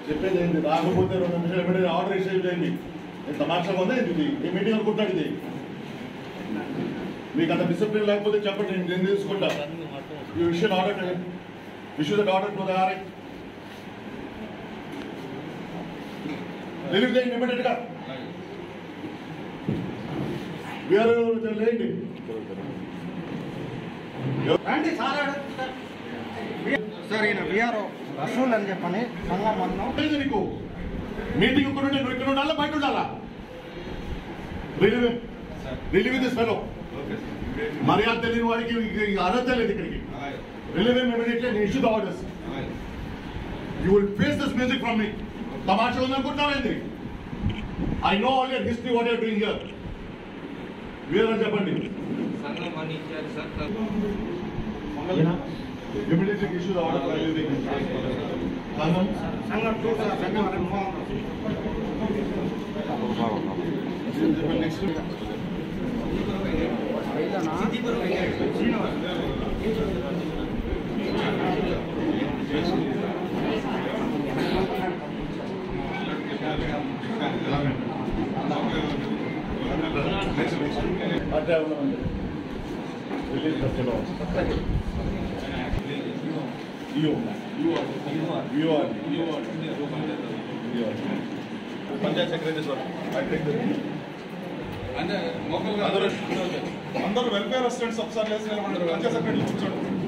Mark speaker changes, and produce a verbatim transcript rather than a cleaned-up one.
Speaker 1: చెప్పేది ఏంటి రాకపోతే రెండు నిమిషాలు ఇమీడియట్ ఆర్డర్ ఇష్యూ చేయండి. నేను తమాషాగా ఉందా ఇది ఏ మీటింగ్ అనుకుంటాడు ఇది మీకు అంత డిసిప్లిన్ లేకపోతే చెప్పండి నేను తీసుకుంటా ఈ విషయం order issue that order to the RI relieve చేయండి ఇమీడియట్ గా లేండి
Speaker 2: సార్ ఈయన విఆర్ఓ రసూల్ అని చెప్పని సంఘం అన్నాం
Speaker 1: నీకు మీటింగ్ ఇక్కడ ఉంటే నువ్వు ఇక్కడ ఉండాలా బయట ఉండాలా రిలీవ్ రిలీవ్ దిస్ ఫెలో మర్యాద తెలియని వాడికి అర్హత లేదు ఇక్కడికి రిలీవ్ ఇమీడియట్లీ నేను issue the orders you will face this music from me తమాషా ఉందనుకుంటున్నావేంది I know all your history what you're doing here వీరని చెప్పండి ఇమీడియట్లీ ఇష్యూ ద ఆర్డర్ సంఘం
Speaker 2: సంఘం సంఘం
Speaker 1: నెక్స్ట్ అట్లా రిలీజ్ చేస్తాను పంచాయత్ సెక్రటరీ సార్ అంటే అందరూ వెల్ఫేర్ అసిస్టెంట్స్ ఒకసారి లేసి నిలబడ్డారు పంచాయత్ సెక్రటరీ కూర్చోండి